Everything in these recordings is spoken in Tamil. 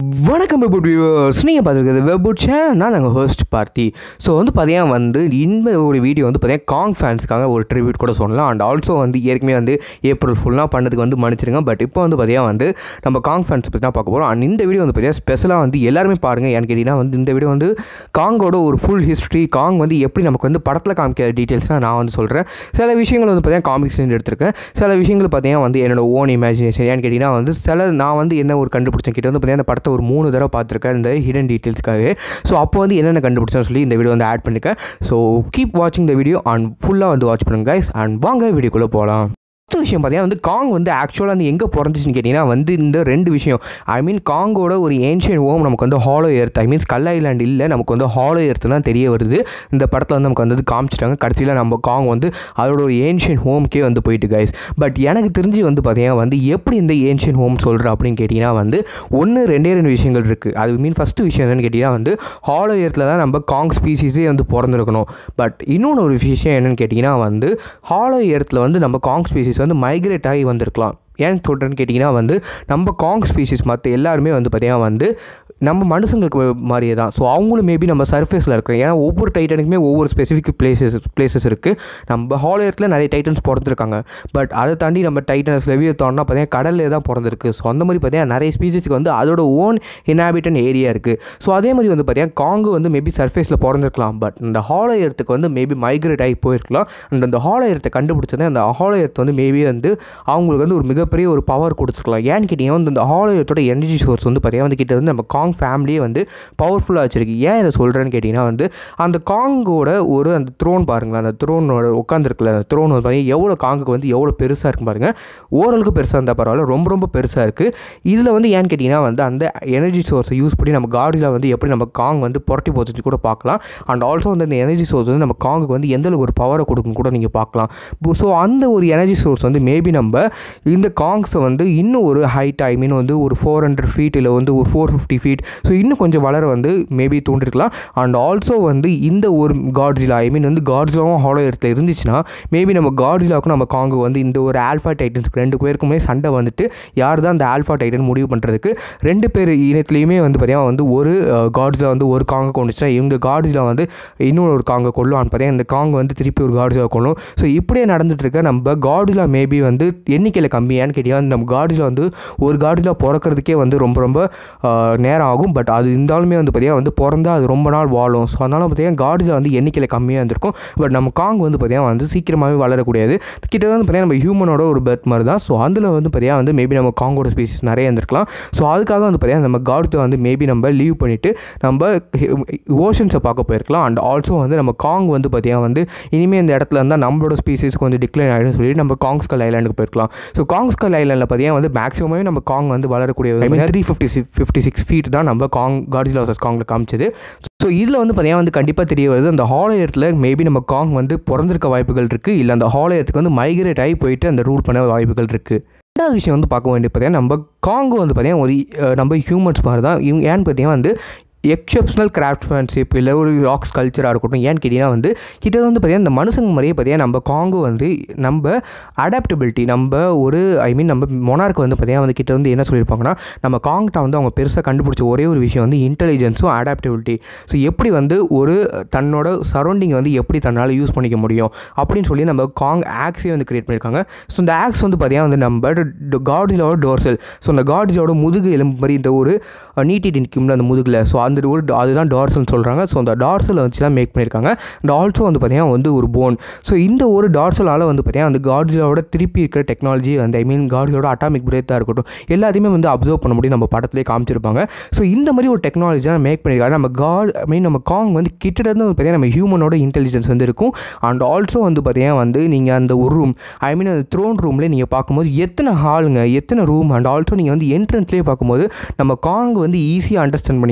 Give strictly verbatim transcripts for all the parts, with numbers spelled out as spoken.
வணக்கம் வெப் வியூவர்ஸ், நீங்கள் பார்த்துருக்குது வெப் சேனல். நான் நாங்கள் ஹோஸ்ட் பார்த்தி. ஸோ வந்து பார்த்தீங்கன்னா வந்து இந்த ஒரு வீடியோ வந்து பார்த்தீங்கன்னா காங் ஃபேன்ஸுக்காக ஒரு ட்ரிபியூட் கூட சொல்லலாம். அண்ட் ஆல்சோ வந்து ஏற்கனவே வந்து ஏப்ரல் ஃபுல்லாக பண்ணதுக்கு வந்து மன்னிச்சிருங்க. பட் இப்போ வந்து பார்த்தீங்கன்னா வந்து நம்ம காங் ஃபேன்ஸ் பற்றி தான் பார்க்க போகிறோம். அண்ட் இந்த வீடியோ வந்து பார்த்தீங்கன்னா ஸ்பெஷலாக வந்து எல்லாருமே பாருங்கள். ஏன்னு கேட்டிங்கன்னா வந்து இந்த வீடியோ வந்து காங்கோட ஒரு ஃபுல் ஹிஸ்ட்ரி, காங் வந்து எப்படி நமக்கு வந்து படத்தில் காமிக்கிற டீட்டெயில்ஸ்லாம் நான் வந்து சொல்கிறேன். சில விஷயங்கள் வந்து பார்த்தீங்கன்னா காமிக்ஸ்லேருந்து எடுத்திருக்கேன். சில விஷயங்கள் பார்த்தீங்கன்னா வந்து என்னோட ஓன் இமேஜினேஷன். ஏன்னு கேட்டிங்கன்னா வந்து சில நான் வந்து என்ன ஒரு கண்டுபிடிச்சேன் கிட்ட வந்து பார்த்தீங்கன்னா அந்த படத்தை ஒரு மூணு தடவை பார்த்துருக்கேன் இந்த ஹிடன் டீட்டெயில்ஸ்க்காக. ஸோ அப்போ வந்து என்னென்ன கண்டுபிடிச்சேன்னு சொல்லி இந்த வீடியோ வந்து ஆட் பண்ணியிருக்கேன். ஸோ கீப் வாட்சிங் த வீடியோ அண்ட் ஃபுல்லாக வந்து வாட்ச் பண்ணுங்க கைஸ். அண்ட் வாங்க வீடியோக்குள்ளே போகலாம். ஃபஸ்ட் விஷயம் பார்த்தீங்கன்னா வந்து காங் வந்து ஆக்சுவலாக வந்து எங்கே பிறந்துச்சுன்னு கேட்டிங்கன்னா வந்து இந்த ரெண்டு விஷயம். ஐ மீன் காங்கோட ஒரு ஏன்ஷியன் ஹோம் நமக்கு வந்து hollow earth, I means skull island இல்லை, நமக்கு வந்து ஹாலோ எர்த் தான் தெரிய வருது. இந்த படத்தில் வந்து நமக்கு வந்து காமிச்சிட்டாங்க. கடைசியில் நம்ம காங் வந்து அதோட ஒரு ஏன்ஷியன் ஹோம்க்கே வந்து போயிட்டு கைஸ். பட் எனக்கு தெரிஞ்சு வந்து பார்த்தீங்கன்னா வந்து எப்படி இந்த ஏன்ஷியன் ஹோம் சொல்கிறேன் அப்படின்னு கேட்டிங்கன்னா வந்து ஒன்று ரெண்டே ரெண்டு விஷயங்கள் இருக்குது. அது மீன் ஃபஸ்ட்டு விஷயம் என்னென்னு கேட்டிங்கன்னா வந்து ஹாலோ எர்த்தில் தான் நம்ம காங் ஸ்பீசிஸே வந்து பிறந்திருக்கணும். பட் இன்னொன்று ஒரு விஷயம் என்னென்னு கேட்டிங்கன்னா வந்து ஹாலோ எர்த்தில் வந்து நம்ம காங் ஸ்பீசிஸ் வந்து மைக்ரேட் ஆகி வந்திருக்கலாம். ஏன் சொல்கிறேன்னு கேட்டிங்கன்னா வந்து நம்ம காங் ஸ்பீசிஸ் மற்ற எல்லாருமே வந்து பார்த்திங்கன்னா வந்து நம்ம மனுஷங்களுக்கு மாதிரியே தான். ஸோ அவங்களும் மேபி நம்ம சர்ஃபேஸில் இருக்கிறோம். ஏன்னா ஒவ்வொரு டைட்டனுக்குமே ஒவ்வொரு ஸ்பெசிஃபிக் பிளேசஸ் பிளேசஸ் இருக்குது. நம்ம ஹாலோ எர்த்தில் நிறைய டைட்டன்ஸ் பிறந்திருக்காங்க. பட் அதை தாண்டி நம்ம டைட்டன்ஸ் லெவியத்தான்னா பார்த்தீங்கன்னா கடல்லே தான் பிறந்திருக்கு. ஸோ அந்த மாதிரி பார்த்தீங்கன்னா நிறைய ஸ்பீசிஸ்க்கு வந்து அதோட ஓன் இன்ஹாபிட்டன் ஏரியா இருக்குது. ஸோ அதே மாதிரி வந்து பார்த்தீங்கன்னா காங்கு வந்து மேபி சர்ஃபேஸில் பிறந்திருக்கலாம். பட் இந்த ஹாலோ எர்த்துக்கு வந்து மேபி மைக்ரேட் ஆகி போயிருக்கலாம். அண்ட் அந்த ஹாலோ எர்த்தை கண்டுபிடிச்சது அந்த ஹாலோ எர்த் வந்து மேபி வந்து அவங்களுக்கு வந்து ஒரு மிகப்பெரிய ஒரு பவர் கொடுத்துருக்கலாம். ஏன்னு கேட்டிங்கன்னா வந்து இந்த ஹாலோ எர்த்தோட எனர்ஜி சோர்ஸ் வந்து பார்த்தீங்கன்னா வந்து கிட்ட வந்து நம்ம காங் ஃபேமிலியே வந்து பவர்ஃபுல்லாக வச்சுருக்கு. ஏன் இதை சொல்கிறேன்னு கேட்டிங்கன்னா வந்து அந்த காங்கோட ஒரு அந்த த்ரோன் பாருங்களேன், அந்த த்ரோனோட உட்காந்துருக்குல அந்த த்ரோன் வந்து பார்த்தீங்கன்னா எவ்வளோ காங்குக்கு வந்து எவ்வளோ பெருசாக இருக்கும் பாருங்கள். ஓரளவுக்கு பெருசாக இருந்தால் பரவாயில்ல, ரொம்ப ரொம்ப பெருசாக இருக்குது. இதில் வந்து ஏன்னு கேட்டிங்கன்னா வந்து அந்த எனர்ஜி சோர்ஸை யூஸ் பண்ணி நம்ம காட்ஸிலா வந்து எப்படி நம்ம காங் வந்து புரட்டி போச்சு கூட பார்க்கலாம். அண்ட் ஆல்சோ வந்து அந்த எனர்ஜி சோர்ஸ் வந்து நம்ம காங்குக்கு வந்து எந்தளவுக்கு ஒரு பவரை கொடுக்கும் கூட நீங்கள் பார்க்கலாம். ஸோ அந்த ஒரு எனர்ஜி சோர்ஸ் வந்து மேபி நம்ம இந்த காங்ஸை வந்து இன்னும் ஒரு ஹைட், ஐ மீன் வந்து ஒரு ஃபோர் ஹண்ட்ரட் ஃபீட் இல்லை வந்து ஒரு ஃபோர் ஃபிஃப்டி ஃபீட் ஸோ இன்னும் கொஞ்சம் வளர வந்து மேபி தூண்டிருக்கலாம். அண்ட் ஆல்சோ வந்து இந்த ஒரு காட்ஸிலா, ஐ மீன் வந்து காட்ஸிலாவும் ஹாலோ எர்த்தில் இருந்துச்சுன்னா மேபி நம்ம காட்ஸிலாவுக்கும் நம்ம காங்கு வந்து இந்த ஒரு ஆல்ஃபா டைட்டன்ஸ்க்கு ரெண்டு பேருக்குமே சண்டை வந்துட்டு யார் தான் அந்த ஆல்ஃபா டைட்டன் முடிவு பண்ணுறதுக்கு ரெண்டு பேர் இனத்துலேயுமே வந்து பார்த்தீங்கன்னா வந்து ஒரு காட்ஸிலா வந்து ஒரு காங்கை கொண்டுச்சுன்னா இவங்க காட்ஸிலா வந்து இன்னொரு ஒரு காங்கை கொள்ளும். பார்த்தீங்கன்னா இந்த காங் வந்து திருப்பி ஒரு காட்ஸிலா கொள்ளும். ஸோ இப்படியே நடந்துட்டு இருக்க நம்ம காட்ஸிலா மேபி வந்து எண்ணிக்கையில் கம்மியான்னு கேட்டிங்கன்னா நம்ம காட்ஸிலா வந்து ஒரு காட்ஸிலா பிறக்கிறதுக்கே வந்து ரொம்ப ரொம்ப நேரம் ஆகும். பட் அது இருந்தாலுமே வந்து பார்த்திங்கன்னா வந்து பிறந்தா அது ரொம்ப நாள் வாழும். ஸோ அதனால் பார்த்திங்கன்னா காட்ஸிலா வந்து எண்ணிக்கையில் கம்மியாக இருந்திருக்கும். பட் நம்ம காங் வந்து பார்த்திங்கன்னா வந்து சீக்கிரமாகவே வளரக்கூடியது. கிட்ட வந்து பார்த்திங்கன்னா நம்ம ஹியூமனோட ஒரு பெர்த் மாதிரி தான். ஸோ அதில் வந்து பார்த்திங்கன்னா வந்து மேபி நம்ம காங்கோட ஸ்பீசிஸ் நிறைய இருந்திருக்கலாம். ஸோ அதுக்காக வந்து பார்த்திங்கன்னா நம்ம காட்ஸை வந்து மேபி நம்ம லீவ் பண்ணிவிட்டு நம்ம ஓஷன்ஸை பார்க்க போயிருக்கலாம். அண்ட் ஆல்சோ வந்து நம்ம காங் வந்து பார்த்திங்கன்னா வந்து இனிமேல் இந்த இடத்துல இருந்தால் நம்மளோட ஸ்பீசிஸ்க்கு வந்து டிக்ளைன் ஆகிடும் சொல்லிட்டு நம்ம காங்ஸ்கல் ஐலாண்டுக்கு போயிருக்கலாம். ஸோ காங்ஸ்கல் ஐலாண்டில் பார்த்திங்கன்னா வந்து மேக்ஸிமமே நம்ம காங் வந்து வளரக்கூடிய three fifty six fifty six feet தான் நம்ம காங் காட்ஸிலா வர்சஸ் காங்கில் காமிச்சது. ஸோ இதில் வந்து பார்த்தீங்கன்னா வந்து கண்டிப்பாக தெரிய வருது அந்த ஹாலோ எர்த்தில் மேபி நம்ம காங் வந்து பிறந்திருக்க வாய்ப்புகள் இருக்குது. இல்லை அந்த ஹாலோ எர்த்துக்கு வந்து மைக்ரேட் ஆகி போயிட்டு அந்த ரூல் பண்ண வாய்ப்புகள் இருக்குது. ரெண்டாவது விஷயம் வந்து பார்க்க வேண்டிய பார்த்தீங்கன்னா நம்ம காங்கு வந்து பார்த்தீங்கன்னா ஒரு நம்ம ஹியூமன்ஸ் மாதிரி தான். இவங்க ஏன்னு பார்த்தீங்கன்னா வந்து எக்ஸப்ஷனல் கிராஃப்ட்மேன்ஷிப் இல்லை ஒரு ராக்ஸ் கல்ச்சராக இருக்கட்டும். ஏன்னு கேட்டிங்கன்னா வந்து கிட்ட வந்து பார்த்திங்கன்னா இந்த மனுஷங்க மாதிரியே பார்த்திங்கன்னா நம்ம காங்கு வந்து நம்ம அடாப்டபிலிட்டி, நம்ம ஒரு ஐ மீன் நம்ம மொனார்க்கு வந்து பார்த்திங்கன்னா வந்து கிட்ட வந்து என்ன சொல்லியிருப்பாங்கன்னா நம்ம காங்கிட்ட வந்து அவங்க பெருசாக கண்டுபிடிச்ச ஒரே ஒரு விஷயம் வந்து இன்டெலிஜென்ஸும் அடாப்டபிலிட்டி. ஸோ எப்படி வந்து ஒரு தன்னோட சரௌண்டிங்கை வந்து எப்படி தன்னால் யூஸ் பண்ணிக்க முடியும் அப்படின்னு சொல்லி நம்ம காங் ஆக்ஸே வந்து கிரியேட் பண்ணியிருக்காங்க. ஸோ இந்த ஆக்ஸ் வந்து பார்த்திங்கன்னா வந்து நம்ம காட்ஸிலாவோட டோர்சல், ஸோ அந்த காட்ஸிலாவோட முதுகு எலும்பு மாதிரி இந்த ஒரு நீட்டிட்டு நிற்கும்ல அந்த முதுகில். ஸோ அந்த ஒரு அதுதான் டார்சல்னு சொல்கிறாங்க. ஸோ அந்த டார்சலை வச்சு தான் மேக் பண்ணியிருக்காங்க. அண்ட் ஆல்சோ வந்து பார்த்திங்கன்னா வந்து ஒரு போன். ஸோ இந்த ஒரு டார்சலால் வந்து பார்த்திங்கன்னா அந்த காட்ஸிலாவோட திருப்பி இருக்கிற டெக்னாலஜி வந்து ஐ மீன் காட்ஸிலாவோட அட்டாமிக் பிரேத்தாக இருக்கட்டும் எல்லாத்தையுமே வந்து அப்சர்வ் பண்ண முடியும். நம்ம படத்துலேயே காமிச்சிருப்பாங்க. ஸோ இந்த மாதிரி ஒரு டெக்னாலஜி தான் மேக் பண்ணியிருக்காங்க. நம்ம காட் ஐ மீன் நம்ம காங் வந்து கிட்டத்தட்ட வந்து பார்த்திங்கன்னா நம்ம ஹியூமனோட இன்டெலிஜென்ஸ் வந்து இருக்கும். அண்ட் ஆல்சோ வந்து பார்த்திங்கன்னா வந்து நீங்கள் அந்த ஒரு ரூம் ஐ மீன் அந்த த்ரோன் ரூம்லேயே நீங்கள் பார்க்கும்போது எத்தனை ஹாலுங்க எத்தனை ரூம். அண்ட் ஆல்சோ நீங்கள் வந்து என்ட்ரன்ஸ்லேயே பார்க்கும்போது நம்ம காங் வந்து ஈஸியாக அண்டர்ஸ்டாண்ட் பண்ணிக்க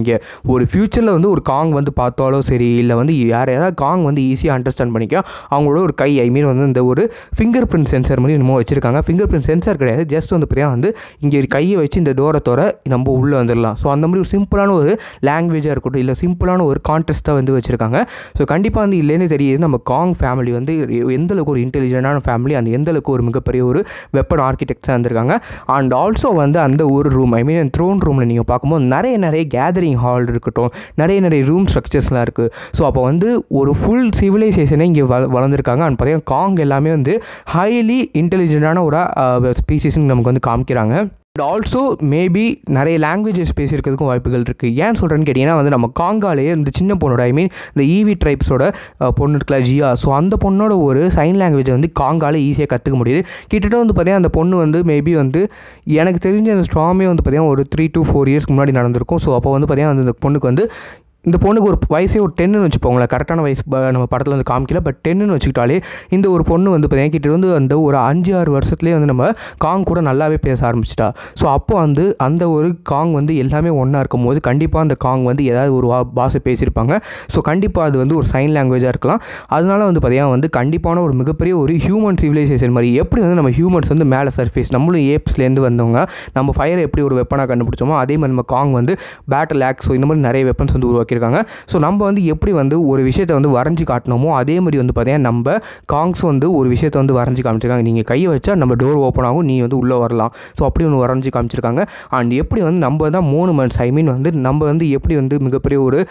ஒரு ஃப்யூச்சரில் வந்து ஒரு காங் வந்து பார்த்தாலும் சரி இல்லை வந்து யார் யாராவது காங் வந்து ஈஸியாக அண்டர்ஸ்டாண்ட் பண்ணிக்க அவங்களோட ஒரு கை ஐ மீன் வந்து இந்த ஒரு ஃபிங்கர் பிரிண்ட் சென்சார் மாதிரி என்னமோ வச்சுருக்காங்க. ஃபிங்கர் பிரிண்ட் சென்சார் கிடையாது, ஜஸ்ட் வந்து பார்த்தீங்கன்னா வந்து இங்கே ஒரு கையை வச்சு இந்த டோரை தோற நம்ம உள்ளே வந்துடலாம். ஸோ அந்த மாதிரி ஒரு சிம்பிளான ஒரு லாங்குவேஜாக இருக்கட்டும் இல்லை சிம்பிளான ஒரு கான்டெஸ்ட்டாக வந்து வச்சுருக்காங்க. ஸோ கண்டிப்பாக வந்து இல்லைன்னு தெரியுது நம்ம காங் ஃபேமிலி வந்து எந்தளவுக்கு ஒரு இன்டெலிஜென்ட்டான ஃபேமிலி, அந்த எந்தளவுக்கு ஒரு மிகப்பெரிய ஒரு வெப்பன் ஆர்கிடெக்டாக இருந்திருக்காங்க. அண்ட் ஆல்சோ வந்து அந்த ஒரு ரூம் ஐ மீன் த்ரோன் ரூமில் நீங்கள் பார்க்கும்போது நிறைய நிறைய கேதரிங் ஹால் இருக்கட்டும், நிறைய நிறைய ரூம் ஸ்ட்ரக்சர்ஸ்லாம் இருக்குது. ஸோ அப்போ வந்து ஒரு ஃபுல் சிவிலைசேஷனே இங்கே வ வளர்ந்துருக்காங்க. அண்ட் பார்த்தீங்கன்னா காங் எல்லாமே வந்து ஹைலி இன்டெலிஜென்ட்டான ஒரு ஸ்பீசிஸ்ன்னு நமக்கு வந்து காமிக்கிறாங்க. அண்ட் ஆல்சோ மேபி நிறைய லாங்குவேஜஸ் பேசியிருக்கிறதுக்கும் வாய்ப்புகள் இருக்குது. ஏன் சொல்கிறேன்னு கேட்டிங்கன்னா வந்து நம்ம காங்காலேயே இந்த சின்ன பொண்ணோட ஐ மீன் இந்த ஈவி ட்ரைப்ஸோட பொண்ணு இருக்கல ஜியா, ஸோ அந்த பொண்ணோட ஒரு சைன் லாங்குவேஜை வந்து காங்காலே ஈஸியாக கற்றுக்க முடியுது. கிட்டத்தட்ட வந்து பார்த்தீங்கன்னா அந்த பொண்ணு வந்து மேபி வந்து எனக்கு தெரிஞ்ச அந்த ஸ்ட்ராமே வந்து பார்த்தீங்கன்னா ஒரு த்ரீ டு ஃபோர் இயர்ஸ்க்கு முன்னாடி நடந்திருக்கும். ஸோ அப்போ வந்து பார்த்தீங்கன்னா அந்த பொண்ணுக்கு வந்து இந்த பொண்ணுக்கு ஒரு வயசே ஒரு டென்னு வச்சுப்போங்களேன், கரெக்டான வயசு நம்ம படத்தில் வந்து காமிக்கல, பட் டென்னு வச்சுக்கிட்டாலே இந்த ஒரு பொண்ணு வந்து பார்த்தீங்கன்னா கிட்ட வந்து அந்த ஒரு அஞ்சு ஆறு வருஷத்துலேயே வந்து நம்ம காங் கூட நல்லாவே பேச ஆரம்பிச்சிட்டா. ஸோ அப்போ வந்து அந்த ஒரு காங் வந்து எல்லாமே ஒன்றா இருக்கும் போது கண்டிப்பாக அந்த காங் வந்து ஏதாவது ஒரு பாஷை பேசியிருப்பாங்க. ஸோ கண்டிப்பாக அது வந்து ஒரு சைன் லாங்குவேஜாக இருக்கலாம். அதனால வந்து பார்த்தீங்கன்னா வந்து கண்டிப்பான ஒரு மிகப்பெரிய ஒரு ஹியூமன் சிவிலைசேஷன் மாதிரி எப்படி வந்து நம்ம ஹியூமன்ஸ் வந்து மேலே சர்ஃபேஸ் நம்மளும் ஏப்ஸ்லேருந்து வந்தவங்க நம்ம ஃபயரை எப்படி ஒரு வெப்பனாக கண்டுபிடிச்சோமோ அதே மாதிரி நம்ம காங் வந்து பேட்டில் ஆக்ஸ் ஸோ இந்த மாதிரி நிறைய வெப்பன்ஸ் வந்து உருவாக்கி இருக்காங்க. ஸோ நம்ம வந்து எப்படி வந்து ஒரு விஷயத்தை வந்து வரைஞ்சி காட்டணுமோ அதே மாதிரி வந்து பார்த்தீங்கன்னா நம்ம காங்ஸ் வந்து ஒரு விஷயத்தை வந்து வரைஞ்சி காமிச்சிருக்காங்க. நீங்கள் கையை வச்சா நம்ம டோர் ஓப்பன் ஆகும், நீ வந்து உள்ளே வரலாம். ஸோ அப்படி ஒன்று வரைஞ்சி காமிச்சிருக்காங்க. அண்ட் எப்படி வந்து நம்ம தான் மோனுமெண்ட்ஸ் ஐ மீன் வந்து நம்ம வந்து எப்படி வந்து மிகப்பெரிய ஒரு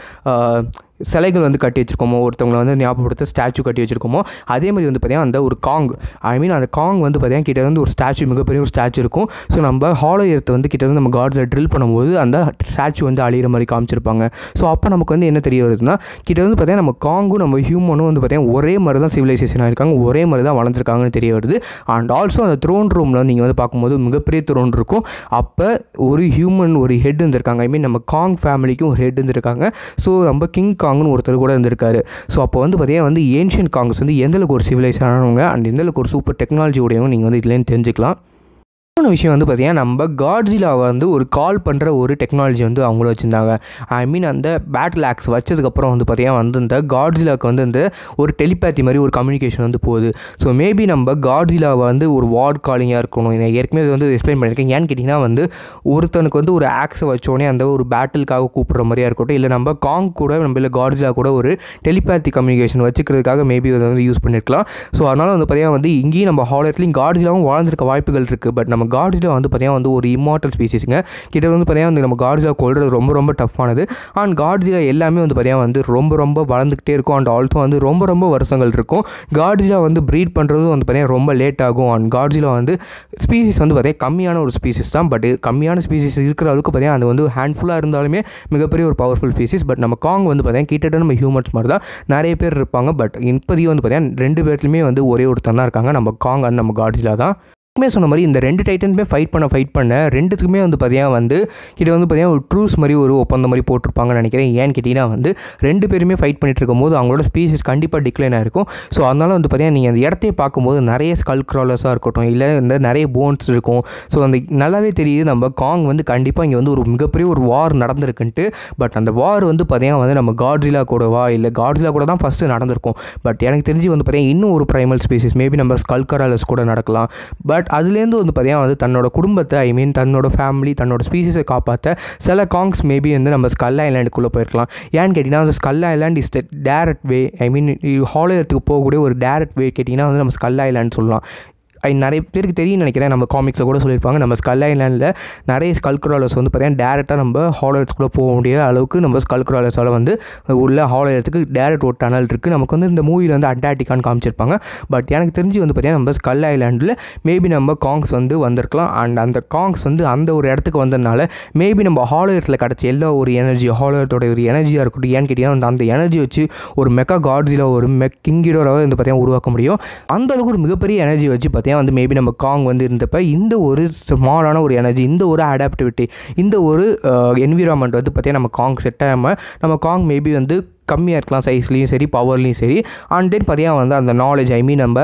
சிலைகள் வந்து கட்டி வச்சுருக்கோமோ, ஒருத்தவங்களை வந்து ஞாபகப்படுத்த ஸ்டாச்சு கட்டி வச்சுருக்கோமோ அதே மாதிரி வந்து பார்த்தீங்கன்னா அந்த ஒரு காங் ஐ மீன் அந்த காங் வந்து பார்த்தீங்கன்னா கிட்ட வந்து ஒரு ஸ்டாச்சு மிகப்பெரிய ஒரு ஸ்டாச்சு இருக்கும். ஸோ நம்ம ஹாலோ எர்த்தை வந்து கிட்ட வந்து நம்ம காட்ஸில் ட்ரில் பண்ணும்போது அந்த ஸ்டாச்சு வந்து அழிகிற மாதிரி காமிச்சிருப்பாங்க. ஸோ அப்போ நமக்கு வந்து என்ன தெரிய வருதுன்னா கிட்ட வந்து பார்த்தீங்கன்னா நம்ம காங்கும் நம்ம ஹியூமனும் வந்து பார்த்தீங்கன்னா ஒரே மாதிரி தான் சிவிலைசேஷன் ஆகிருக்காங்க, ஒரே மாதிரி தான் வளர்ந்துருக்காங்கன்னு தெரிய வருது. அண்ட் ஆல்சோ அந்த த்ரோன் ரூமில் நீங்கள் வந்து பார்க்கும்போது மிகப்பெரிய த்ரோன் இருக்கும். அப்போ ஒரு ஹியூமன் ஒரு ஹெட் இருந்திருக்காங்க, ஐ மீன் நம்ம காங் ஃபேமிலிக்கும் ஒரு ஹெட் இருந்திருக்காங்க. ஸோ நம்ம கிங் காங்னு ஒருத்தர் கூட இருந்திருக்காரு. ஸோ அப்போ வந்து பார்த்தீங்கன்னா வந்து ஏன்ஷியன்ட் காங்ஸ் வந்து எந்தளவுக்கு ஒரு சிவிலைஸ் ஆனவங்க அண்ட் எந்தளவுக்கு ஒரு சூப்பர் டெக்னாலஜி உடையவங்க நீங்கள் வந்து இதுலேருந்து தெரிஞ்சுக்கலாம். இன்னொரு விஷயம் வந்து பார்த்தீங்கன்னா நம்ம காட்ஸிலாவை வந்து ஒரு கால் பண்ணுற ஒரு டெக்னாலஜி வந்து அவங்களும் வச்சுருந்தாங்க. ஐ மீன் அந்த பேட்டில் ஆக்ஸ் வச்சதுக்கப்புறம் வந்து பார்த்தீங்கன்னா வந்து இந்த காட்ஸிலாவுக்கு வந்து இந்த ஒரு டெலிபேத்தி மாதிரி ஒரு கம்யூனிகேஷன் வந்து போகுது. ஸோ மேபி நம்ம காட்ஸிலாவை வந்து ஒரு வார்ட் காலிங்காக இருக்கணும். நான் ஏற்கனவே வந்து எக்ஸ்பிளைன் பண்ணியிருக்கேன். ஏன்னு கேட்டிங்கன்னா வந்து ஒருத்தனுக்கு வந்து ஒரு ஆக்ஸை வச்சோடனே அந்த ஒரு பேட்டிலுக்காக கூப்பிட்ற மாதிரியாக இருக்கட்டும், இல்லை நம்ம காங் கூட நம்ம இல்லை காட்ஸிலா கூட ஒரு டெலிபேத்தி கம்யூனிகேஷன் வச்சுக்கிறதுக்காக மேபி அதை வந்து யூஸ் பண்ணியிருக்கலாம். ஸோ அதனால் வந்து பார்த்தீங்கன்னா வந்து இங்கேயும் நம்ம ஹாலர்ட்லேயும் காட்ஸிலாவும் வாழ்ந்துருக்க வாய்ப்புகள் இருக்குது. பட் நம்ம காட்ஸிலா வந்து பார்த்தீங்கன்னா வந்து ஒரு இம்மார்டல் ஸ்பீசிஸுங்க. கிட்ட வந்து பார்த்தீங்கன்னா வந்து நம்ம காட்ஸிலா கொள்வது ரொம்ப ரொம்ப டஃப்பானது. அண்ட் காட்ஸிலா எல்லாமே வந்து பார்த்தீங்கன்னா வந்து ரொம்ப ரொம்ப வளர்ந்துக்கிட்டே இருக்கும். அண்ட் ஆல்சோ வந்து ரொம்ப ரொம்ப வருஷங்கள் இருக்கும். காட்ஸிலா வந்து ப்ரீட் பண்ணுறதும் வந்து பார்த்தீங்கன்னா ரொம்ப லேட் ஆகும். அண்ட் காட்ஸிலா வந்து ஸ்பீசிஸ் வந்து பார்த்தீங்கன்னா கம்மியான ஒரு ஸ்பீசிஸ் தான். பட் கம்மியான ஸ்பீசிஸ் இருக்கிற அளவுக்கு பார்த்தீங்கன்னா அது வந்து ஹேண்ட்ஃபுல்லாக இருந்தாலுமே மிகப்பெரிய ஒரு பவர்ஃபுல் ஸ்பீசிஸ். பட் நம்ம காங் வந்து பார்த்தீங்கன்னா கிட்டத்தட்ட நம்ம ஹியூமன்ஸ் மாதிரி தான் நிறைய பேர் இருப்பாங்க. பட் இப்போதைக்கு வந்து பார்த்தீங்கன்னா ரெண்டு பேர்லையுமே வந்து ஒரே ஒருத்தர் தான் இருக்காங்க, நம்ம காங் அண்ட் நம்ம காட்ஸிலா தான். சொன்ன மாதிரி இந்த ரெண்டு டைட்டன்ஸுமே ஃபைட் பண்ண ஃபைட் பண்ண ரெண்டுத்துக்குமே வந்து பார்த்தீங்கன்னா வந்து கிட்ட வந்து பார்த்தீங்கன்னா ஒரு ட்ரூஸ் மாதிரி ஒரு ஒப்பந்தம் மாதிரி போட்டிருப்பாங்கன்னு நினைக்கிறேன். ஏன்னு கேட்டிங்கன்னா வந்து ரெண்டு பேருமே ஃபைட் பண்ணிட்டு இருக்கும்போது அவங்களோட ஸ்பீசிஸ் கண்டிப்பாக டிக்ளைன் ஆகிருக்கும். ஸோ அதனால் வந்து பார்த்தீங்கன்னா நீங்கள் அந்த இடத்தையே பார்க்கும்போது நிறைய ஸ்கல் க்ராலர்ஸாக இருக்கட்டும், இல்லை இந்த நிறைய போன்ஸ் இருக்கும். ஸோ அந்த நல்லாவே தெரியுது நம்ம காங் வந்து கண்டிப்பாக இங்கே வந்து ஒரு மிகப்பெரிய ஒரு வார் நடந்திருக்குன்ட்டு. பட் அந்த வார் வந்து பார்த்தீங்கன்னா வந்து நம்ம காட்ஸிலா கூடவா இல்லை காட்ஸிலா கூட தான் ஃபஸ்ட்டு நடந்திருக்கும். பட் எனக்கு தெரிஞ்சு வந்து பார்த்தீங்கன்னா இன்னும் ஒரு ப்ரைமல் ஸ்பீசிஸ் மேபி நம்ம ஸ்கல் க்ராலர்ஸ் கூட நடக்கலாம். பட் அதுலேருந்து வந்து பார்த்தீங்கன்னா வந்து தன்னோட குடும்பத்தை ஐ மீன் தன்னோட ஃபேமிலி தன்னோட ஸ்பீசிஸை காப்பாற்ற சில காங்ஸ் மேபி வந்து நம்ம ஸ்கல் ஐலாண்டுக்குள்ளே போயிருக்கலாம். ஏன்னு கேட்டிங்கன்னா அந்த skull island is the direct way I mean hollow எர்த்துக்கு போகக்கூடிய ஒரு டேரக்ட் வே கேட்டிங்கன்னா வந்து நம்ம ஸ்கல் ஐலாண்ட் சொல்லலாம். ஐ நிறைய பேருக்கு தெரியும் நினைக்கிறேன், நம்ம காமிக்ஸில் கூட சொல்லியிருப்பாங்க. நம்ம ஸ்கல் ஐலாண்டில் நிறைய ஸ்கல் க்ராலர்ஸ் வந்து பார்த்தீங்கன்னா டேரெக்டாக நம்ம ஹாலோ எர்த்துக்குள்ளே போக முடியாத அளவுக்கு நம்ம ஸ்கல் க்ராலர்ஸால் வந்து உள்ள ஹாலோ எர்த்துக்கு டேரக்ட் ஒரு டனல் இருக்குது. நமக்கு வந்து இந்த மூவியில் வந்து அண்டார்டிகான்னு காமிச்சிருப்பாங்க. பட் எனக்கு தெரிஞ்சு வந்து பார்த்தீங்கன்னா நம்ம ஸ்கல் ஐலாண்டில் மேபி நம்ம காங்ஸ் வந்து வந்திருக்கலாம். அண்ட் அந்த காங்ஸ் வந்து அந்த ஒரு இடத்துக்கு வந்ததுனால மேபி நம்ம ஹாலோ எர்த்தில் கிடச்ச எல்லா ஒரு எனர்ஜி ஹாலோ எர்த்தோட ஒரு எனர்ஜியாக இருக்கட்டும். ஏன்னு கேட்டிங்கன்னா அந்த எனர்ஜி வச்சு ஒரு மெக்கா காட்ஸிலா ஒரு மெக் கிங்கிடோராக வந்து பார்த்தீங்கன்னா உருவாக்க முடியும். அந்த அளவுக்கு ஒரு மிகப்பெரிய எனர்ஜி வச்சு பார்த்தீங்கன்னா வந்து மேபி நம்ம காங் வந்து இருந்தப்ப இந்த ஒரு ஸ்மாலான ஒரு எனர்ஜி இந்த ஒரு அடாப்டிவிட்டி இந்த ஒரு என்விரான்மெண்ட் வந்து பார்த்தீங்கன்னா நம்ம காங் செட் ஆகாமல் நம்ம காங் மேபி வந்து கம்மியாக இருக்கலாம் சைஸ்லேயும் சரி பவர்லேயும் சரி. அண்ட் தென் பார்த்தீங்கன்னா வந்து அந்த நாலேஜ் ஐ மீன் நம்ம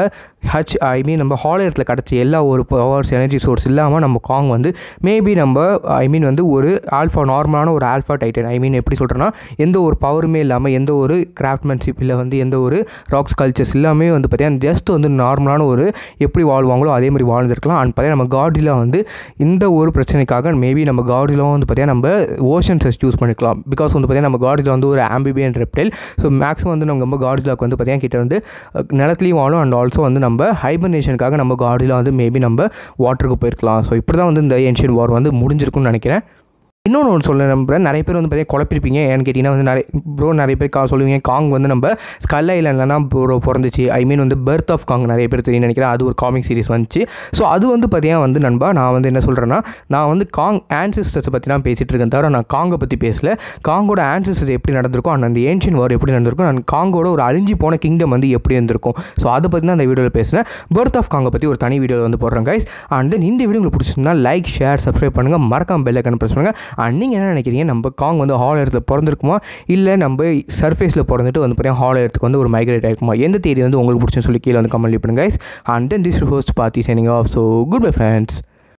ஹச் ஐ மீன் நம்ம ஹாலோ எர்த்தில் கிடச்ச எல்லா ஒரு பவர்ஸ் எனர்ஜி சோர்ஸ் இல்லாமல் நம்ம காங் வந்து மேபி நம்ம ஐ மீன் வந்து ஒரு ஆல்ஃபா நார்மலான ஒரு ஆல்ஃபா டைட்டன் ஐ மீன் எப்படி சொல்கிறேன்னா எந்த ஒரு பவருமே இல்லாமல் எந்த ஒரு கிராஃப்ட்மேன்ஷிப் இல்லை வந்து எந்த ஒரு ராக்ஸ் கல்ச்சர்ஸ் எல்லாமே வந்து பார்த்தீங்கன்னா ஜஸ்ட் வந்து நார்மலான ஒரு எப்படி வாழ்வாங்களோ அதே மாதிரி வாழ்ந்துருக்கலாம். அண்ட் பார்த்தீங்கன்னா நம்ம காட்ஸிலா வந்து இந்த ஒரு பிரச்சனைக்காக மேபி நம்ம காட்ஸிலாவும் வந்து பார்த்தீங்கன்னா நம்ம ஓஷன்ஸை சூஸ் பண்ணிக்கலாம். பிகாஸ் வந்து பார்த்தீங்கன்னா நம்ம காட்ஸிலா வந்து ஒரு ஆம்பிபியன் ரெப்டைல். ஸோ மேக்ஸிமம் வந்து நம்ம நம்ம காட்ஸிலாவுக்கு வந்து பார்த்தீங்கன்னா கிட்ட வந்து நிலத்துலையும் வாழும். அண்ட் ஆல்சோ வந்து நம்ம ஹைபர்னேஷனுக்காக நம்ம காட்ஸிலா வந்து மேபி நம்ம வாட்டருக்கு போயிருக்கலாம். ஸோ இப்படி தான் வந்து இந்த ஏன்ஷியன்ட் வார் வந்து முடிஞ்சிருக்கும்னு நினைக்கிறேன். இன்னொன்று ஒன்று சொல்ல நம்புறேன், நிறைய பேர் வந்து பார்த்தீங்கன்னா குழப்பிருப்பீங்க. ஏன்னு கேட்டிங்கன்னா வந்து நிறைய ப்ரோ நிறைய பேர் கா சொல்லுவீங்க காங் வந்து நம்ம ஸ்கல் ஐலண்ட்லனா ப்ரோ பிறந்துச்சு. ஐ மீன் வந்து பர்த் ஆஃப் காங் நிறைய பேர் தெரியும் நினைக்கிறேன். அது ஒரு காமிக் சீரிஸ் வந்துச்சு. ஸோ அது வந்து பார்த்தீங்கன்னா வந்து நண்பா நான் வந்து என்ன சொல்கிறேன்னா நான் வந்து காங் ஆன்சிஸ்டர்ஸை பற்றி தான் பேசிகிட்டு இருக்கேன் தவிர நான் காங்கை பற்றி பேசல. காங்கோட ஆன்சிஸ்டர்ஸ் எப்படி நடந்திருக்கும் அண்ட் அந்த ஏன்ஷியன்ட் வார் எப்படி நடந்திருக்கும் அண்ட் காங்கோட ஒரு அழிஞ்சு போன கிங்டம் வந்து எப்படி இருந்திருக்கும். ஸோ அதை பற்றி தான் அந்த வீடியோவில் பேசினேன். பர்த் ஆஃப் காங்கை பற்றி ஒரு தனி வீடியோவில் வந்து போடுறேன் கைஸ். அண்ட் தென் இந்த வீடியோ உங்களுக்கு பிடிச்சிருந்தா லைக் ஷேர் சப்ஸ்கிரைப் பண்ணுங்கள், மறக்காம பெல் ஐக்கான் ப்ரெஸ் பண்ணுங்கள். அண்ட் நீங்கள் என்ன நினைக்கிறீங்க, நம்ம காங் வந்து ஹாலோ எர்த்தில் பிறந்திருக்குமா இல்லை நம்ம சர்ஃபேஸில் பிறந்துட்டு வந்து பார்த்தீங்கன்னா ஹாலோ எர்த்துக்கு வந்து ஒரு மைக்ரேட் ஆகிருக்குமா? எந்த தேதி வந்து உங்களுக்கு பிடிச்சுன்னு சொல்லி கீழே வந்து கமெண்ட் பண்ணுங்க guys. And then this host party signing off. So goodbye friends.